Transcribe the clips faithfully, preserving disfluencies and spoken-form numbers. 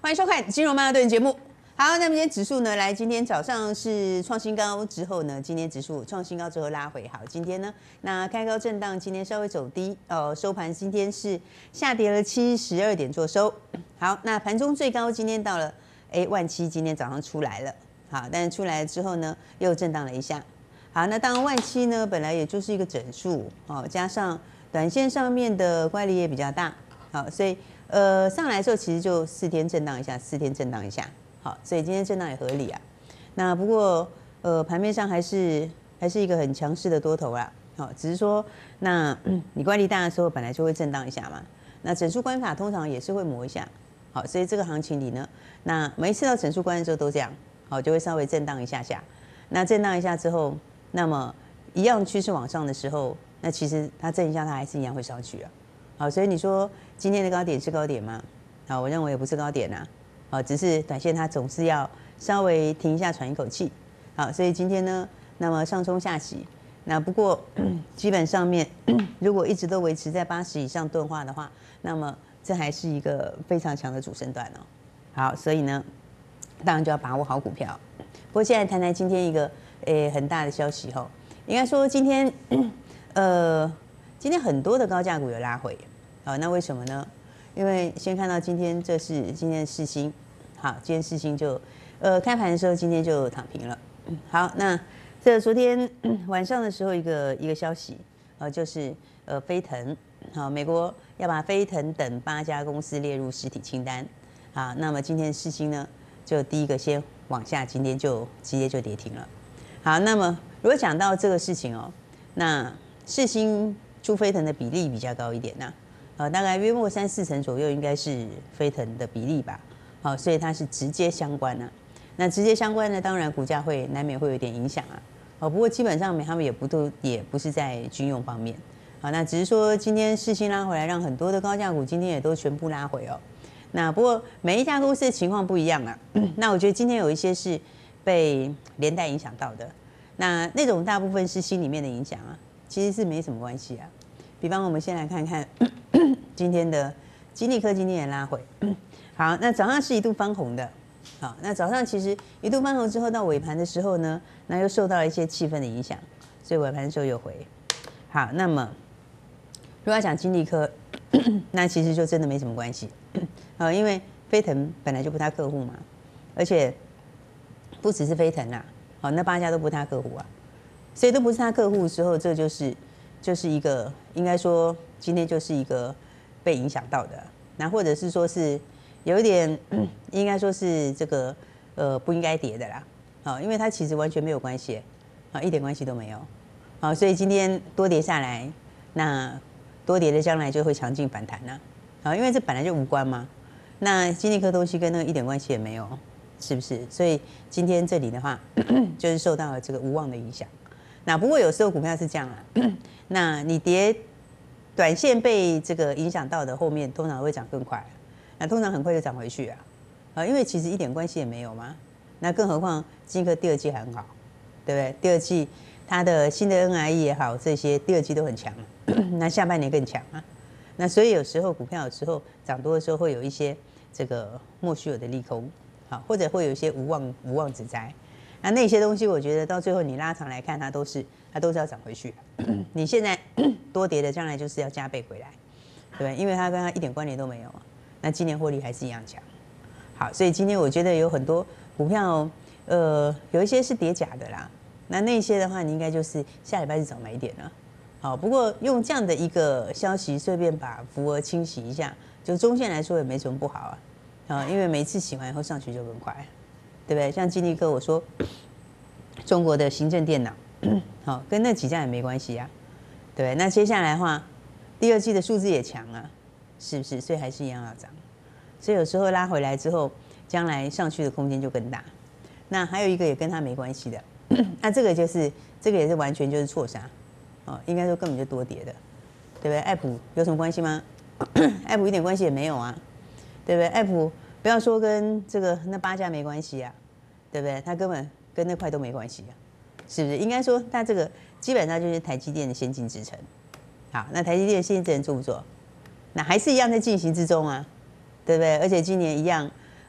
欢迎收看《金融曼哈顿》节目。好，那么今天指数呢，来，今天早上是创新高之后呢，今天指数创新高之后拉回。好，今天呢，那开高震荡，今天稍微走低，呃，收盘今天是下跌了七十二点做收。好，那盘中最高今天到了哎万七，今天早上出来了。好，但是出来之后呢，又震荡了一下。好，那当然万七呢，本来也就是一个整数，哦，加上短线上面的乖离也比较大，好，所以呃上来的时候其实就四天震荡一下，四天震荡一下，好，所以今天震荡也合理啊。那不过呃盘面上还是还是一个很强势的多头啦，好，只是说那、嗯、你乖离大的时候本来就会震荡一下嘛，那整数关卡通常也是会磨一下，好，所以这个行情里呢，那每一次到整数关的时候都这样，好，就会稍微震荡一下下，那震荡一下之后。那么一样趋势往上的时候，那其实它震一下，它还是一样会上去啊。好，所以你说今天的高点是高点吗？好，我认为也不是高点啊。好，只是短线它总是要稍微停一下，喘一口气。好，所以今天呢，那么上冲下洗，那不过基本上面如果一直都维持在八十以上钝化的话，那么这还是一个非常强的主升段哦。好，所以呢，当然就要把握好股票。不过现在谈谈今天一个。诶，很大的消息哈，应该说今天，呃，今天很多的高价股有拉回，好，那为什么呢？因为先看到今天这是今天的世芯，好，今天世芯就，呃，开盘的时候今天就躺平了，好，那这昨天晚上的时候一个一个消息，呃，就是呃飞腾，好，美国要把飞腾等八家公司列入实体清单，好，那么今天世芯呢就第一个先往下，今天就直接就跌停了。好，那么如果讲到这个事情哦，那世芯出飞腾的比例比较高一点呐、啊，呃，大概约莫三四成左右应该是飞腾的比例吧，好，所以它是直接相关啊。那直接相关呢，当然股价会难免会有点影响啊，哦，不过基本上他们也不都也不是在军用方面，好，那只是说今天世芯拉回来，让很多的高价股今天也都全部拉回哦。那不过每一家公司的情况不一样啊，那我觉得今天有一些是。被连带影响到的，那那种大部分是心里面的影响啊，其实是没什么关系啊。比方我们先来看看今天的金立科今天也拉回，好，那早上是一度翻红的，好，那早上其实一度翻红之后到尾盘的时候呢，那又受到了一些气氛的影响，所以尾盘的时候又回。好，那么如果要讲金立科，那其实就真的没什么关系，好，因为飞腾本来就不他客户嘛，而且。不只是飞腾啦，好，那八家都不是他客户啊，所以都不是他客户的时候，这就是就是一个应该说今天就是一个被影响到的，那或者是说是有一点、嗯、应该说是这个呃不应该跌的啦，好，因为它其实完全没有关系，啊，一点关系都没有，好，所以今天多跌下来，那多跌的将来就会强劲反弹啦，好，因为这本来就无关嘛，那金立科东西跟那个一点关系也没有。是不是？所以今天这里的话，就是受到了这个无望的影响。那不过有时候股票是这样啊，那你跌，短线被这个影响到的，后面通常会涨更快，那通常很快就涨回去啊。啊，因为其实一点关系也没有嘛。那更何况金科第二季还很好，对不对？第二季它的新的 N I E 也好，这些第二季都很强，那下半年更强啊。那所以有时候股票有时候涨多的时候会有一些这个莫须有的利空。好，或者会有一些无望无望之灾，那那些东西，我觉得到最后你拉长来看，它都是它都是要涨回去。你现在多跌的，将来就是要加倍回来，对不对？因为它跟它一点关联都没有啊。那今年获利还是一样强。好，所以今天我觉得有很多股票，呃，有一些是跌假的啦。那那些的话，你应该就是下礼拜是找买点了。好，不过用这样的一个消息，顺便把浮额清洗一下，就中线来说也没什么不好啊。啊，因为每次洗完以后上去就更快，对不对？像金立科，我说中国的行政电脑，好，跟那几家也没关系啊，对不对？那接下来的话，第二季的数字也强啊，是不是？所以还是一样要涨。所以有时候拉回来之后，将来上去的空间就更大。那还有一个也跟它没关系的，那这个就是这个也是完全就是错杀，哦，应该说根本就多跌的，对不对？爱普有什么关系吗？爱普一点关系也没有啊。对不对？爱普不要说跟这个那八家没关系啊，对不对？它根本跟那块都没关系啊，是不是？应该说它这个基本上就是台积电的先进制程。好，那台积电的先进制程做不做？那还是一样在进行之中啊，对不对？而且今年一样，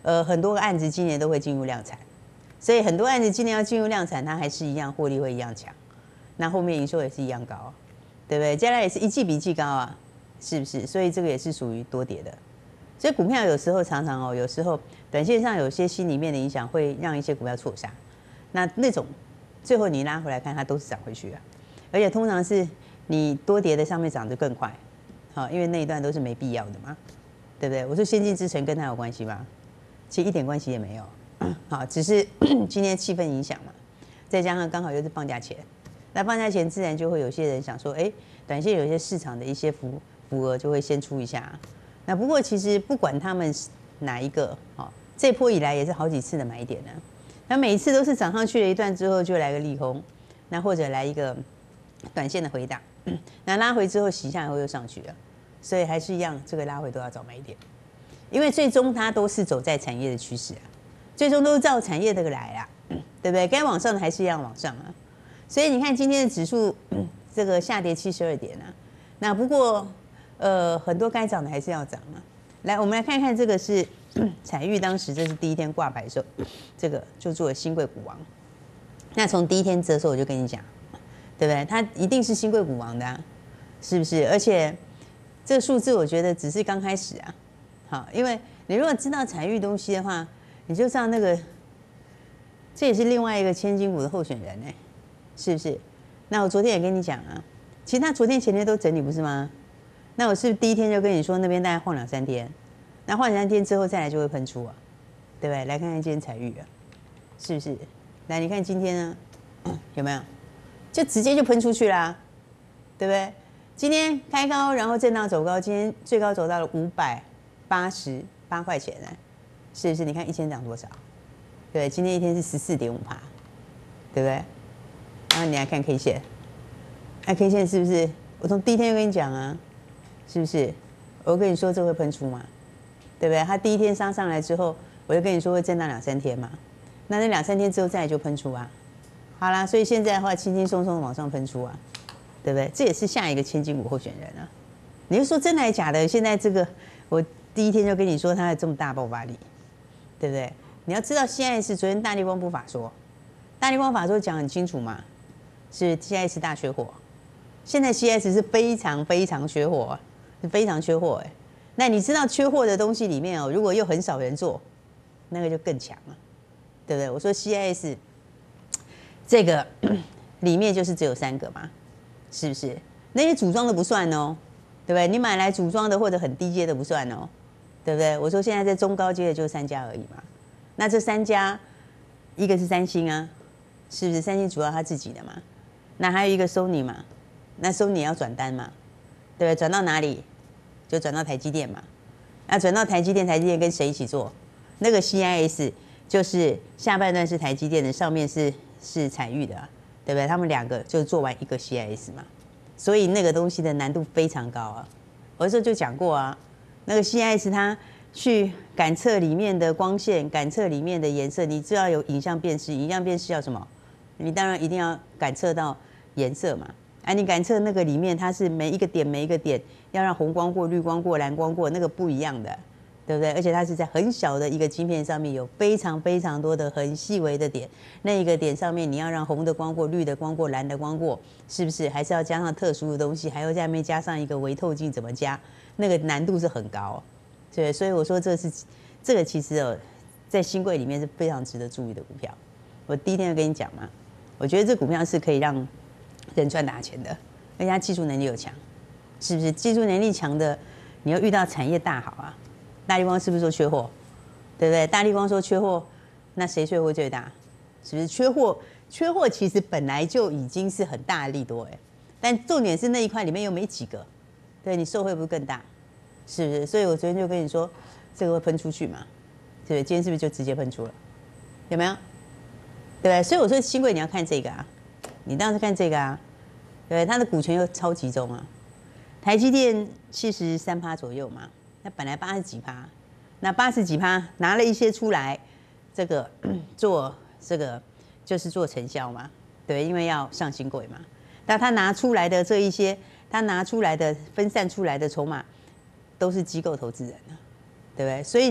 呃很多个案子今年都会进入量产，所以很多案子今年要进入量产，它还是一样获利会一样强，那后面营收也是一样高，对不对？将来也是一季比一季高啊，是不是？所以这个也是属于多跌的。所以股票有时候常常哦，有时候短线上有些心里面的影响会让一些股票错杀，那那种最后你拉回来看，它都是涨回去啊，而且通常是你多跌的上面涨得更快，好，因为那一段都是没必要的嘛，对不对？我说先进之城跟它有关系吗？其实一点关系也没有，好，只是今天气氛影响嘛，再加上刚好又是放假前，那放假前自然就会有些人想说，哎，短线有些市场的一些浮浮额就会先出一下。那不过其实不管他们哪一个，哦，这波以来也是好几次的买点呢。那每一次都是涨上去了一段之后就来个利空，那或者来一个短线的回档，那拉回之后洗下以后又上去了，所以还是一样，这个拉回都要找买点，因为最终它都是走在产业的趋势啊，最终都是照产业这个来啊，对不对？该往上的还是一样往上啊。所以你看今天的指数这个下跌七十二点啊，那不过。呃，很多该涨的还是要涨嘛。来，我们来看看这个是彩玉，当时这是第一天挂牌的时候，这个就做了新贵股王。那从第一天折的时候我就跟你讲，对不对？它一定是新贵股王的啊，是不是？而且这个数字我觉得只是刚开始啊。好，因为你如果知道彩玉东西的话，你就知道那个这也是另外一个千金股的候选人呢，是不是？那我昨天也跟你讲啊，其实他昨天前天都整理不是吗？那我是不是第一天就跟你说那边大概晃两三天，那晃两三天之后再来就会喷出啊，对不对？来看看今天彩玉啊，是不是？来，你看今天呢，有没有？就直接就喷出去啦，对不对？今天开高，然后震荡走高，今天最高走到了五百八十八块钱呢，是不是？你看一天涨多少？对，今天一天是十四点五趴，对不对？然后你来看 K 线，那 K 线是不是？我从第一天就跟你讲啊。是不是？我跟你说这会喷出嘛，对不对？它第一天杀上来之后，我就跟你说会震荡两三天嘛，那那两三天之后再来就喷出啊。好啦，所以现在的话轻轻松松的往上喷出啊，对不对？这也是下一个千金股候选人啊。你就说真的还是假的？现在这个我第一天就跟你说它有这么大爆发力，对不对？你要知道 C I S 昨天大立光不法说，大立光法说讲很清楚嘛，是 C I S 大缺货，现在 C I S 是非常非常缺货啊。是非常缺货哎，那你知道缺货的东西里面哦，如果又很少人做，那个就更强了，对不对？我说 C I S 这个里面就是只有三个嘛，是不是？那些组装的不算哦，对不对？你买来组装的或者很低阶的不算哦，对不对？我说现在在中高阶的就三家而已嘛，那这三家一个是三星啊，是不是？三星主要他自己的嘛，那还有一个 Sony 嘛，那 Sony 要转单嘛，对不对？转到哪里？就转到台积电嘛，那转到台积电，台积电跟谁一起做？那个 C I S 就是下半段是台积电的，上面是是彩玉的、啊，对不对？他们两个就做完一个 C I S 嘛，所以那个东西的难度非常高啊。我那时候就讲过啊，那个 C I S 它去感测里面的光线，感测里面的颜色，你知道有影像辨识，影像辨识要什么？你当然一定要感测到颜色嘛。哎、啊，你感测那个里面，它是每一个点每一个点要让红光过、绿光过、蓝光过，那个不一样的，对不对？而且它是在很小的一个晶片上面有非常非常多的很细微的点，那一个点上面你要让红的光过、绿的光过、蓝的光过，是不是？还是要加上特殊的东西，还要在那边加上一个微透镜，怎么加？那个难度是很高，对。所以我说这是这个其实哦，在新贵里面是非常值得注意的股票。我第一天就跟你讲嘛，我觉得这股票是可以让人赚大钱的，而且它技术能力又强，是不是？技术能力强的，你要遇到产业大好啊。大立光是不是说缺货？对不对？大立光说缺货，那谁缺货最大？是不是？缺货，缺货其实本来就已经是很大的利多哎，但重点是那一块里面又没几个，对你受惠不是更大？是不是？所以我昨天就跟你说，这个会喷出去嘛，对不对？今天是不是就直接喷出了？有没有？对不对？所以我说新贵你要看这个啊。你当然是看这个啊，对，它的股权又超集中啊，台积电七十三趴左右嘛，那本来八十几趴，那八十几趴拿了一些出来，这个做这个就是做承销嘛，对，因为要上新贵嘛，但他拿出来的这一些，他拿出来的分散出来的筹码，都是机构投资人啊，对不对？所以你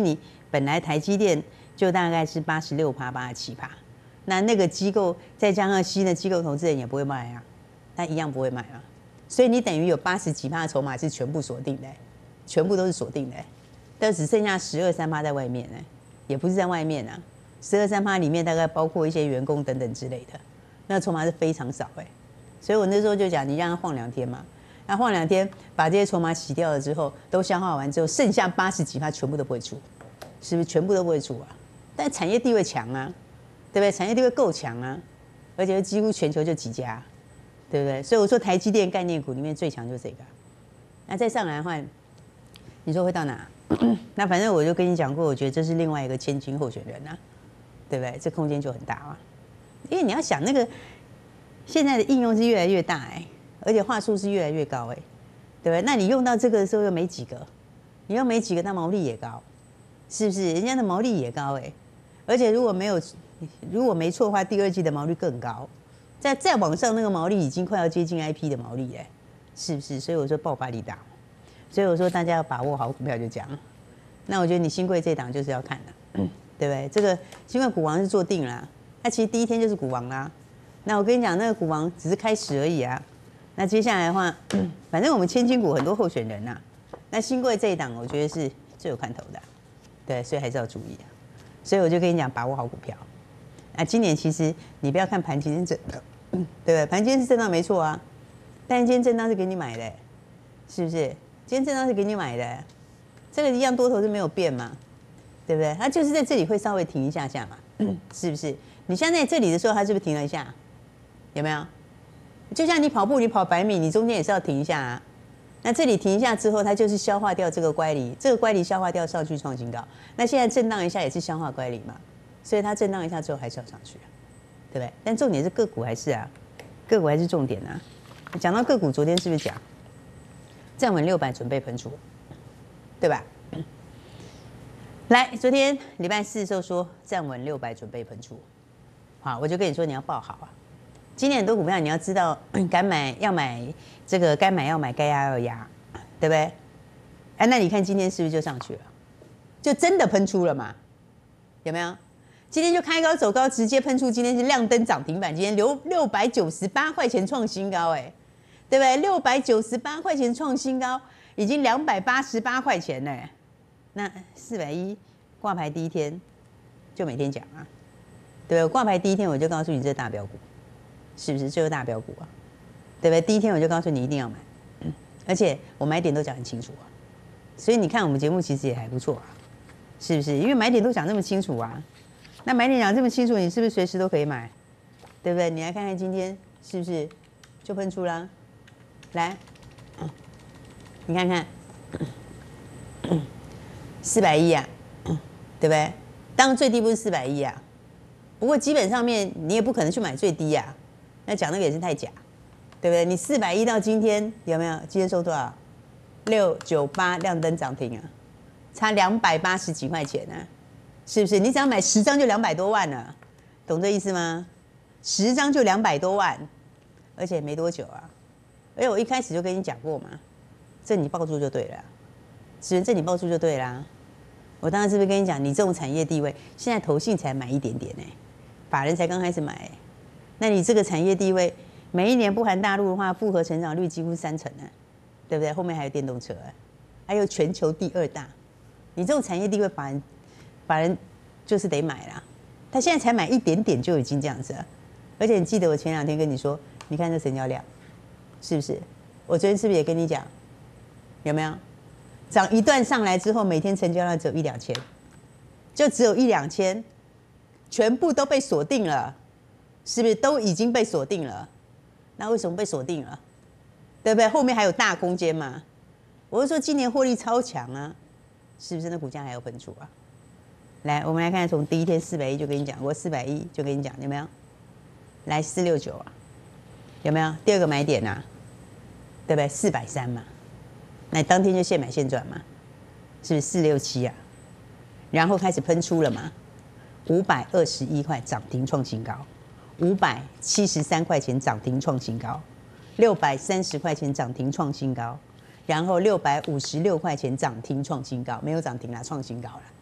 本来台积电就大概是八十六趴、八十七趴，那那个机构再加上新的机构投资人也不会卖啊，他一样不会买啊。所以你等于有八十几趴的筹码是全部锁定的、欸，全部都是锁定的、欸，但只剩下十二三趴在外面呢、欸，也不是在外面啊，十二三趴里面大概包括一些员工等等之类的，那筹码是非常少哎、欸。所以我那时候就讲，你让它晃两天嘛，那晃两天把这些筹码洗掉了之后，都消化完之后，剩下八十几趴全部都不会出，是不是全部都不会出啊？但产业地位强啊，对不对？产业地位够强啊，而且几乎全球就几家。对不对？所以我说台积电概念股里面最强就是这个。那再上来的话，你说会到哪？那反正我就跟你讲过，我觉得这是另外一个千金候选人啊，对不对？这空间就很大嘛。因为你要想那个现在的应用是越来越大哎、欸，而且话术是越来越高哎、欸，对不对？那你用到这个的时候又没几个，你又没几个，那毛利也高，是不是？人家的毛利也高哎、欸，而且如果没有如果没错的话，第二季的毛利更高。再再往上，那个毛利已经快要接近 I P 的毛利哎，是不是？所以我说爆发力大，所以我说大家要把握好股票就这样。那我觉得你新贵这档就是要看的，对不对？这个新贵股王是做定了，它其实第一天就是股王啦。那我跟你讲，那个股王只是开始而已啊。那接下来的话，反正我们千金股很多候选人呐、啊，那新贵这一档我觉得是最有看头的、啊，对，所以还是要注意啊。所以我就跟你讲，把握好股票。啊，今年其实你不要看盘今天震荡，对不对？盘今天是震荡没错啊，但是今天震荡是给你买的，是不是？今天震荡是给你买的，这个一样多头是没有变嘛，对不对？它就是在这里会稍微停一下下嘛，是不是？你像在这里的时候，它是不是停了一下？有没有？就像你跑步，你跑百米，你中间也是要停一下啊。那这里停一下之后，它就是消化掉这个乖离，这个乖离消化掉上去创新高。那现在震荡一下也是消化乖离嘛。所以它震荡一下之后还是要上去啊，对不对？但重点是个股还是啊，个股还是重点啊。讲到个股，昨天是不是讲站稳六百准备喷出，对吧？来，昨天礼拜四的时候说站稳六百准备喷出，好，我就跟你说你要抱好啊。今年很多股票你要知道，敢买要买这个，该买要买，该压要压，对不对？哎，那你看今天是不是就上去了？就真的喷出了嘛？有没有？今天就开高走高，直接喷出。今天是亮灯涨停板，今天留六百九十八块钱创新高，哎，对不对？六百九十八块钱创新高，已经两百八十八块钱了。那四百一挂牌第一天就每天讲啊，对不对？挂牌第一天我就告诉你这大标股，是不是？这个大标股啊，对不对？第一天我就告诉你一定要买，嗯、而且我买点都讲很清楚啊，所以你看我们节目其实也还不错啊，是不是？因为买点都讲那么清楚啊。那买点讲这么清楚，你是不是随时都可以买？对不对？你来看看今天是不是就喷出啦？来，你看看，四百一啊，对不对？当然最低不是四百一啊，不过基本上面你也不可能去买最低啊，那讲那个也是太假，对不对？你四百一到今天有没有？今天收多少？六九八亮灯涨停啊，差两百八十几块钱啊。是不是？你只要买十张就两百多万了，懂这意思吗？十张就两百多万，而且没多久啊。而且我一开始就跟你讲过嘛，这你抱住就对了，只能这你抱住就对啦。我当然是不是跟你讲，你这种产业地位，现在投信才买一点点呢、欸，法人才刚开始买、欸，那你这个产业地位，每一年不含大陆的话，复合成长率几乎三成呢、啊，对不对？后面还有电动车、啊，还有全球第二大，你这种产业地位，法人。法人就是得买啦，他现在才买一点点就已经这样子了，而且你记得我前两天跟你说，你看这成交量，是不是？我昨天是不是也跟你讲，有没有？涨一段上来之后，每天成交量只有一两千，就只有一两千，全部都被锁定了，是不是？都已经被锁定了，那为什么被锁定了？对不对？后面还有大空间嘛？我是说今年获利超强啊，是不是？那股价还有喷出啊？来，我们来看，从第一天四百一就跟你讲，我四百一就跟你讲，有没有？来四六九啊，有没有？第二个买点啊，对不对？四百三嘛，那当天就现买现赚嘛，是不是四六七啊？然后开始喷出了嘛，五百二十一块涨停创新高，五百七十三块钱涨停创新高，六百三十块钱涨停创新高，然后六百五十六块钱涨停创新高，没有涨停啦，创新高了。对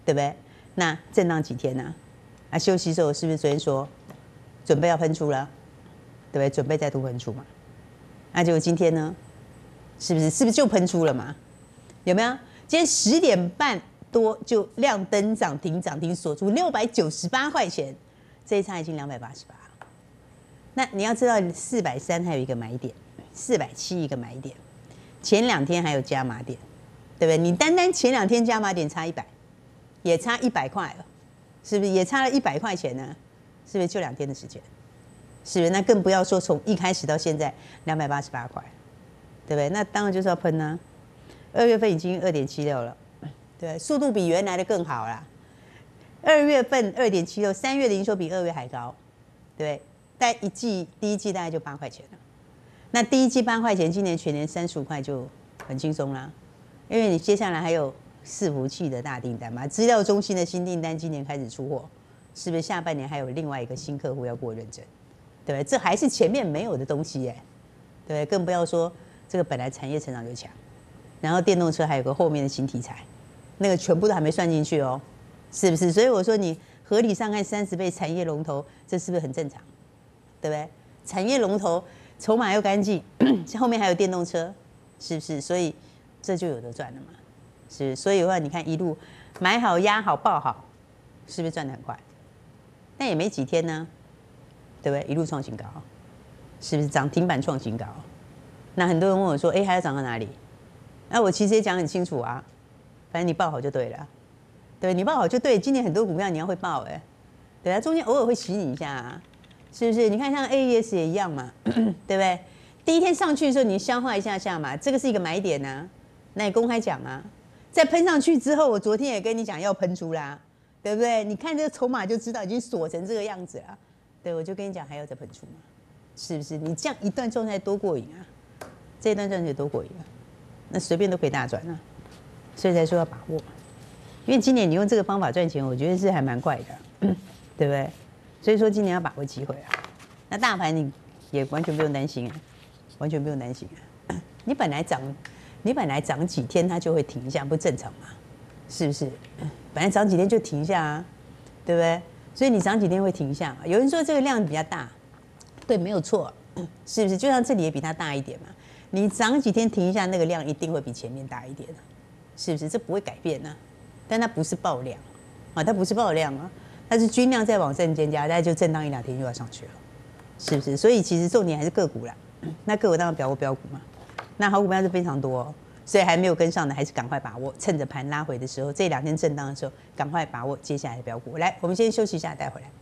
对不对？那震荡几天呢、啊？啊，休息之后是不是昨天说准备要喷出了，对不对？准备再度喷出嘛？那结果今天呢，是不是是不是就喷出了嘛？有没有？今天十点半多就亮灯涨停，涨停锁住六百九十八块钱，这一差已经两百八十八。那你要知道，四百三还有一个买点，四百七一个买点，前两天还有加码点，对不对？你单单前两天加码点差一百，也差一百块了，是不是？也差了一百块钱呢？是不是就两天的时间？是不是？那更不要说从一开始到现在两百八十八块，对不对？那当然就是要喷呢、啊。二月份已经二点七六了，对，速度比原来的更好啦。二月份二点七六，三月的营收比二月还高，对，但一季第一季大概就八块钱了。那第一季八块钱，今年全年三十五块就很轻松啦，因为你接下来还有伺服器的大订单嘛，资料中心的新订单今年开始出货，是不是下半年还有另外一个新客户要过认证？对不对？这还是前面没有的东西耶，对不对？更不要说这个本来产业成长就强，然后电动车还有个后面的新题材，那个全部都还没算进去哦，是不是？所以我说你合理上看三十倍产业龙头，这是不是很正常？对不对？产业龙头筹码又干净，后面还有电动车，是不是？所以这就有得赚了嘛，是不是？所以的话，你看一路买好、压好、抱好，是不是赚得很快？但也没几天呢。对不对？一路创新高，是不是涨停板创新高？那很多人问我说：“哎，还要涨到哪里？”那我其实也讲很清楚啊，反正你报好就对了，对，你报好就对。今年很多股票你要会报哎，对啊，中间偶尔会洗你一下啊，是不是？你看像 A E S 也一样嘛，对不对？第一天上去的时候你消化一下下嘛，这个是一个买点啊，那你公开讲啊。再喷上去之后，我昨天也跟你讲要喷出啦，对不对？你看这个筹码就知道已经锁成这个样子了。对，我就跟你讲，还要再喷出嘛，是不是？你这样一段状态多过瘾啊，这一段状态多过瘾啊，那随便都可以大赚啊，所以才说要把握。因为今年你用这个方法赚钱，我觉得是还蛮快的，对不对？所以说今年要把握机会啊。那大盘你也完全不用担心啊，完全不用担心啊。你本来涨，你本来涨几天它就会停一下，不正常吗？是不是？本来涨几天就停一下啊，对不对？所以你涨几天会停一下嘛？有人说这个量比较大，对，没有错，是不是？就像这里也比它大一点嘛。你涨几天停一下，那个量一定会比前面大一点，是不是？这不会改变啊。但它不是爆量啊，它不是爆量啊，它是均量在往上增加，大概就震荡一两天就要上去了，是不是？所以其实重点还是个股啦。那个股当然标股标股嘛，那好股票是非常多、哦。所以还没有跟上的，还是赶快把握，趁着盘拉回的时候，这两天震荡的时候，赶快把握接下来的标股。来，我们先休息一下，待会来。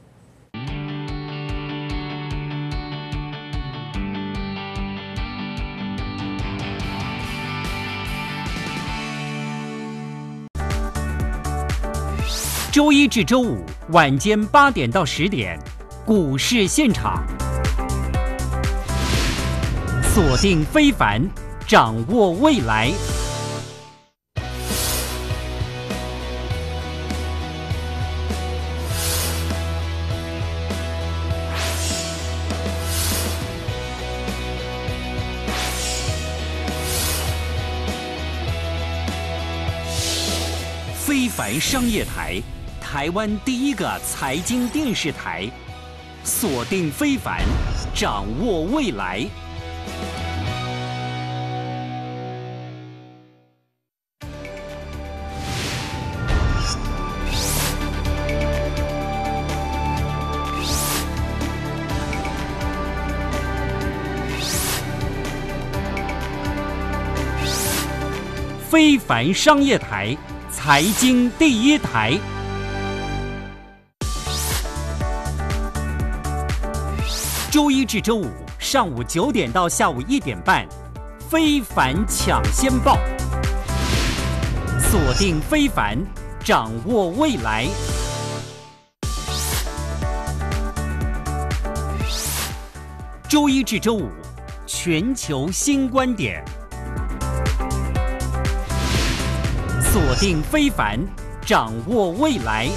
周一至周五晚间八点到十点，股市现场，锁定非凡。掌握未来，非凡商业台，台湾第一个财经电视台，锁定非凡，掌握未来。非凡商业台，财经第一台。周一至周五上午九点到下午一点半，非凡抢先报，锁定非凡，掌握未来。周一至周五，全球新观点。锁定非凡，掌握未来。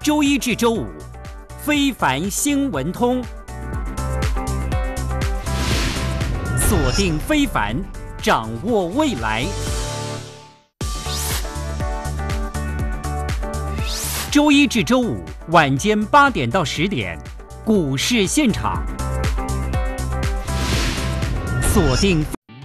周一至周五，非凡新闻通，锁定非凡，掌握未来。周一至周五晚间八点到十点，股市现场，锁定。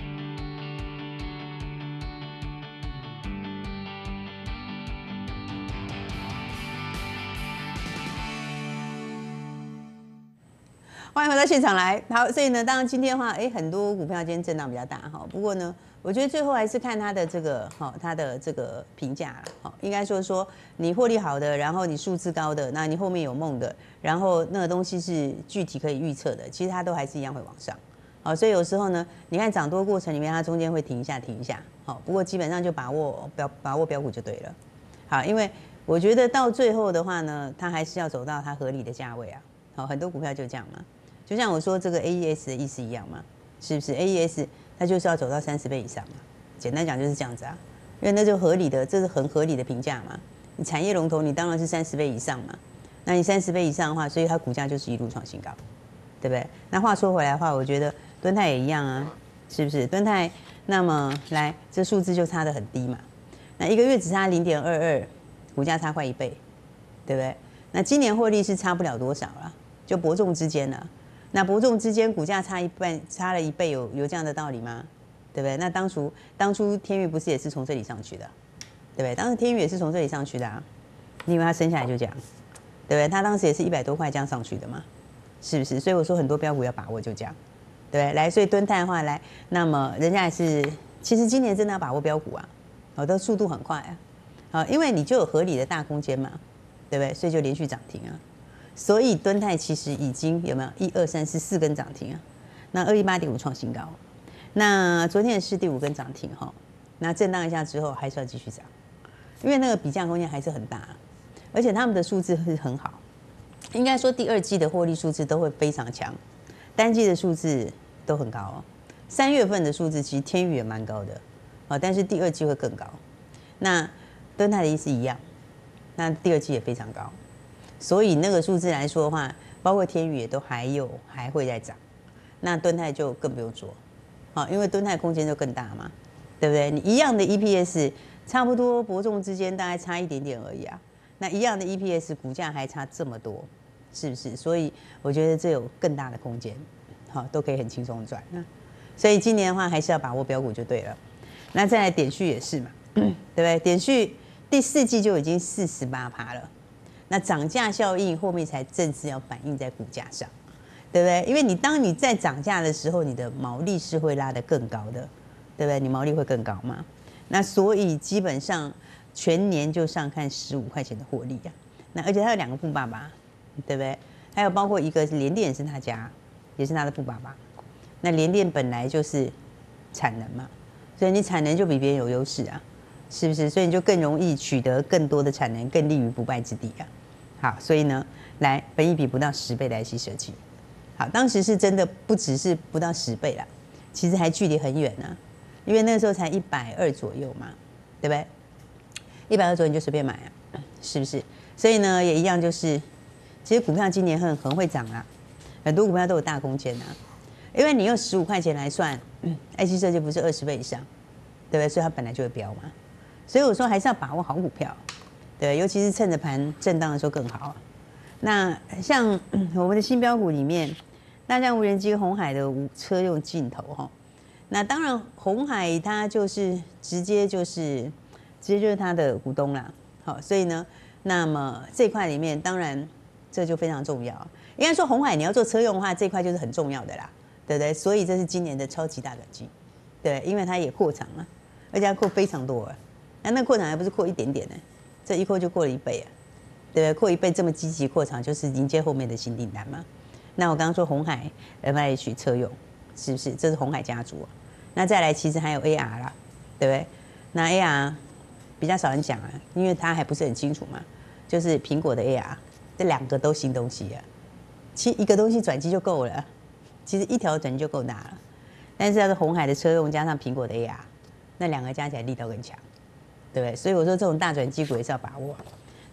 欢迎回到现场来。好，所以呢，当然今天的话，哎，很多股票今天震荡比较大哈。不过呢，我觉得最后还是看它的这个哈，它的这个评价了。哈，应该说说你获利好的，然后你数字高的，那你后面有梦的，然后那个东西是具体可以预测的，其实它都还是一样会往上。好，所以有时候呢，你看涨多过程里面，它中间会停一下，停一下。好，不过基本上就把握标把握标股就对了。好，因为我觉得到最后的话呢，它还是要走到它合理的价位啊。好，很多股票就这样嘛。就像我说这个 A E S 的意思一样嘛，是不是 ？A E S 它就是要走到三十倍以上嘛，简单讲就是这样子啊，因为那就合理的，这是很合理的评价嘛。你产业龙头，你当然是三十倍以上嘛，那你三十倍以上的话，所以它股价就是一路创新高，对不对？那话说回来的话，我觉得敦泰也一样啊，是不是？敦泰那么来这数字就差得很低嘛，那一个月只差零点二二，股价差快一倍，对不对？那今年获利是差不了多少了，就伯仲之间了。那伯仲之间股价差一半，差了一倍，有有这样的道理吗？对不对？那当初当初天宇不是也是从这里上去的，对不对？当时天宇也是从这里上去的啊，你以为它生下来就这样，对不对？它当时也是一百多块这样上去的嘛，是不是？所以我说很多标股要把握，就这样，对不对？来，所以敦泰的话来，那么人家也是，其实今年真的要把握标股啊，好的速度很快啊，好，因为你就有合理的大空间嘛，对不对？所以就连续涨停啊。所以敦泰其实已经有没有一二三四四根涨停啊？那二一八点五创新高，那昨天也是第五根涨停哈。那震荡一下之后还是要继续涨，因为那个比价空间还是很大，而且他们的数字是很好，应该说第二季的获利数字都会非常强，单季的数字都很高哦。三月份的数字其实天宇也蛮高的啊，但是第二季会更高。那敦泰的意思一样，那第二季也非常高。所以那个数字来说的话，包括天宇也都还有还会再涨，那敦泰就更不用说，好，因为敦泰空间就更大嘛，对不对？你一样的 E P S， 差不多伯仲之间大概差一点点而已啊，那一样的 E P S 股价还差这么多，是不是？所以我觉得这有更大的空间，好，都可以很轻松赚。所以今年的话还是要把握标股就对了。那再来点序也是嘛，对不对？点序第四季就已经四十八趴了。那涨价效应后面才正式要反映在股价上，对不对？因为你当你在涨价的时候，你的毛利是会拉得更高的，对不对？你毛利会更高嘛？那所以基本上全年就上看十五块钱的获利啊。那而且他有两个富爸爸，对不对？还有包括一个联电也是他家，也是他的富爸爸。那联电本来就是产能嘛，所以你产能就比别人有优势啊。是不是？所以你就更容易取得更多的产能，更立于不败之地啊。好，所以呢，来本益比不到十倍的 I C 设计，好，当时是真的不只是不到十倍啦，其实还距离很远啊，因为那时候才一百二左右嘛，对不对？一百二左右你就随便买啊，是不是？所以呢，也一样，就是其实股票今年很很会涨啊，很多股票都有大空间啊，因为你用十五块钱来算、嗯、，I C 设计不是二十倍以上，对不对？所以它本来就会飙嘛。所以我说还是要把握好股票，对，尤其是趁着盘震荡的时候更好。那像我们的新标股里面，大疆无人机、鸿海的车用镜头哈，那当然鸿海它就是直接就是直接就是它的股东啦，好，所以呢，那么这块里面当然这就非常重要。应该说鸿海你要做车用的话，这块就是很重要的啦，对不对？所以这是今年的超级大转机，对，因为它也扩厂了，而且它扩非常多了。那那扩厂还不是扩一点点呢，这一扩就扩了一倍啊，对不对？扩一倍这么积极扩厂，就是迎接后面的新订单嘛。那我刚刚说鸿海 M I H 车用，是不是？这是鸿海家族啊。那再来，其实还有 A R 啦，对不对？那 A R 比较少人讲啊，因为它还不是很清楚嘛。就是苹果的 A R， 这两个都新东西啊。其实一个东西转机就够了，其实一条转机就够大了。但是要是鸿海的车用加上苹果的 A R， 那两个加起来力道更强。对不对？所以我说这种大转机股也是要把握。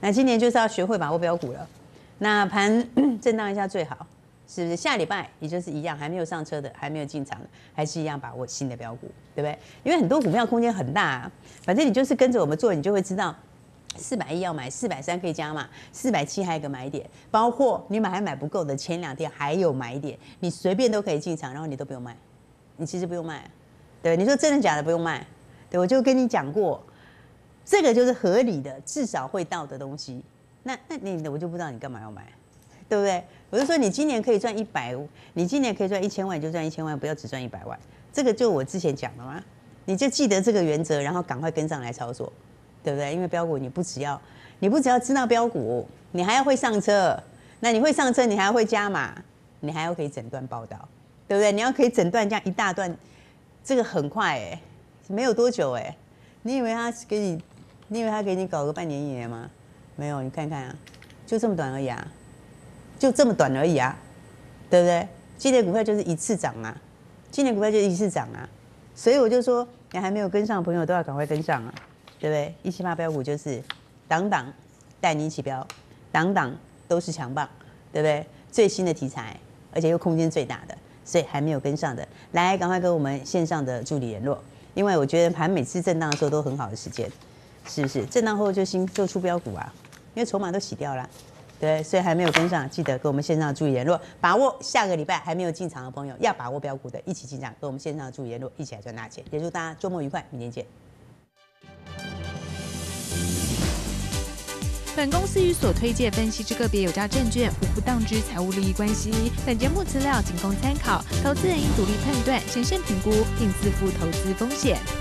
那今年就是要学会把握标股了。那盘震荡一下最好，是不是？下礼拜也就是一样，还没有上车的，还没有进场的，还是一样把握新的标股，对不对？因为很多股票空间很大、啊，反正你就是跟着我们做，你就会知道。四百一要买，四百三可以加码，四百七还有一个买点，包括你买还买不够的，前两天还有买点，你随便都可以进场，然后你都不用卖，你其实不用卖，对，你说真的假的不用卖，对，我就跟你讲过，这个就是合理的，至少会到的东西，那那你我就不知道你干嘛要买，对不对？我就说你今年可以赚一百，你今年可以赚一千万，你就赚一千万，不要只赚一百万，这个就我之前讲的嘛，你就记得这个原则，然后赶快跟上来操作。对不对？因为标股你不只要你不只要知道标股，你还要会上车。那你会上车，你还要会加码，你还要可以整段报道，对不对？你要可以整段这样一大段，这个很快哎、欸，没有多久哎、欸。你以为他给你，你以为他给你搞个半年一年吗？没有，你看看啊，就这么短而已啊，就这么短而已啊，对不对？今年股票就是一次涨啊，今年股票就是一次涨啊，所以我就说，你还没有跟上的朋友都要赶快跟上啊。对不对？一七八标股就是档档带你一起标，档档都是强棒，对不对？最新的题材，而且又空间最大的，所以还没有跟上的，来赶快跟我们线上的助理联络，因为我觉得盘每次震荡的时候都很好的时间，是不是？震荡后就新就出标股啊，因为筹码都洗掉了，对，所以还没有跟上，记得跟我们线上的助理联络，把握下个礼拜还没有进场的朋友，要把握标股的，一起进场，跟我们线上的助理联络，一起来赚大钱。也祝大家周末愉快，明天见。 本公司与所推介分析之个别有价证券无不当之财务利益关系。本节目资料仅供参考，投资人应独立判断、审慎评估，并自负投资风险。